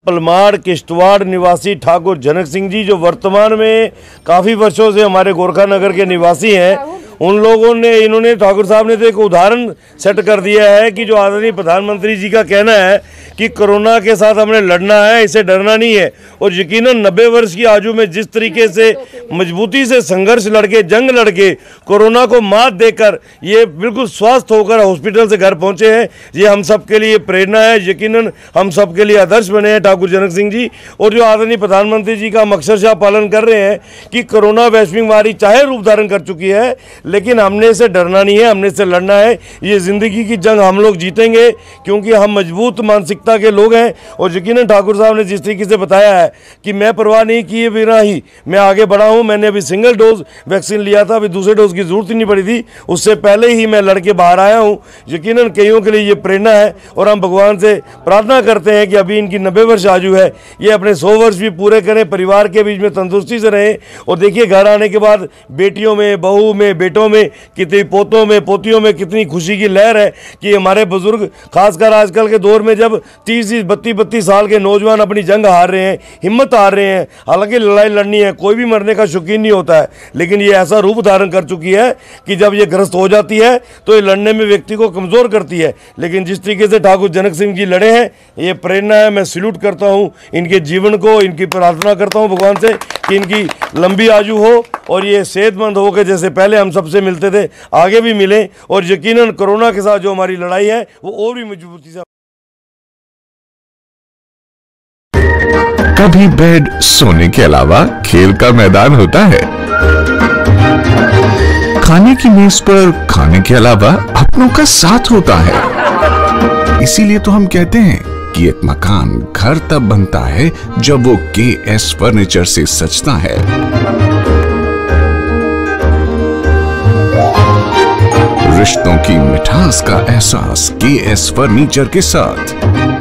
पलमाड़ किश्तवाड़ निवासी ठाकुर जनक सिंह जी, जो वर्तमान में काफ़ी वर्षों से हमारे गोरखा नगर के निवासी हैं, उन लोगों ने, इन्होंने, ठाकुर साहब ने तो एक उदाहरण सेट कर दिया है कि जो आदरणीय प्रधानमंत्री जी का कहना है कि कोरोना के साथ हमने लड़ना है, इसे डरना नहीं है। और यकीनन 90 वर्ष की आयु में जिस तरीके से मजबूती से संघर्ष लड़के, जंग लड़के, कोरोना को मात देकर ये बिल्कुल स्वस्थ होकर हॉस्पिटल से घर पहुंचे हैं, ये हम सब के लिए प्रेरणा है। यकीनन हम सब के लिए आदर्श बने हैं ठाकुर जनक सिंह जी। और जो आदरणीय प्रधानमंत्री जी का हम अक्षरशः पालन कर रहे हैं कि कोरोना वैश्विक महामारी चाहे रूप धारण कर चुकी है, लेकिन हमने इसे डरना नहीं है, हमने इसे लड़ना है। ये ज़िंदगी की जंग हम लोग जीतेंगे, क्योंकि हम मजबूत मानसिकता के लोग हैं। और यकीनन ठाकुर साहब ने जिस तरीके से बताया है कि मैं परवाह नहीं किए बिना ही मैं आगे बढ़ा हूं, मैंने अभी सिंगल डोज वैक्सीन लिया था, अभी दूसरे डोज की जरूरत ही नहीं पड़ी थी, उससे पहले ही मैं लड़के बाहर आया हूं। यकीनन कईयों के लिए ये प्रेरणा है और हम भगवान से प्रार्थना करते हैं कि अभी इनकी 90 वर्ष आयु है, ये अपने 100 वर्ष भी पूरे करें, परिवार के बीच में तंदुरुस्ती से रहें। और देखिए, घर आने के बाद बेटियों में, बहू में, बेटों में, कितनी पोतों में, पोतियों में कितनी खुशी की लहर है कि हमारे बुजुर्ग, खासकर आजकल के दौर में जब 30-32 साल के नौजवान अपनी जंग हार रहे हैं, हिम्मत हार रहे हैं। हालांकि लड़ाई लड़नी है, कोई भी मरने का शौकीन नहीं होता है, लेकिन ये ऐसा रूप धारण कर चुकी है कि जब ये ग्रस्त हो जाती है तो ये लड़ने में व्यक्ति को कमज़ोर करती है। लेकिन जिस तरीके से ठाकुर जनक सिंह जी लड़े हैं, ये प्रेरणा है। मैं सैल्यूट करता हूँ इनके जीवन को, इनकी प्रार्थना करता हूँ भगवान से कि इनकी लंबी आयु हो और ये सेहतमंद हो के जैसे पहले हम सबसे मिलते थे आगे भी मिलें। और यकीनन कोरोना के साथ जो हमारी लड़ाई है वो और भी मजबूती से। कभी बेड सोने के अलावा खेल का मैदान होता है, खाने की मेज पर खाने के अलावा अपनों का साथ होता है। इसीलिए तो हम कहते हैं कि एक मकान घर तब बनता है जब वो KS फर्नीचर से सजता है। रिश्तों की मिठास का एहसास KS फर्नीचर के साथ।